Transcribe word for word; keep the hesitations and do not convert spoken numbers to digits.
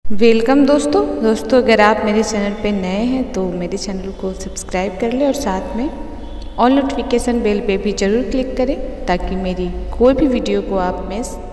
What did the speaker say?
welcome दोस्तों दोस्तों अगर आप मेरे चैनल पे नए हैं तो मेरे चैनल को सब्सक्राइब कर लें और साथ में ऑल नोटिफिकेशन बेल पे भी ज़रूर क्लिक करें ताकि मेरी कोई भी वीडियो को आप मिस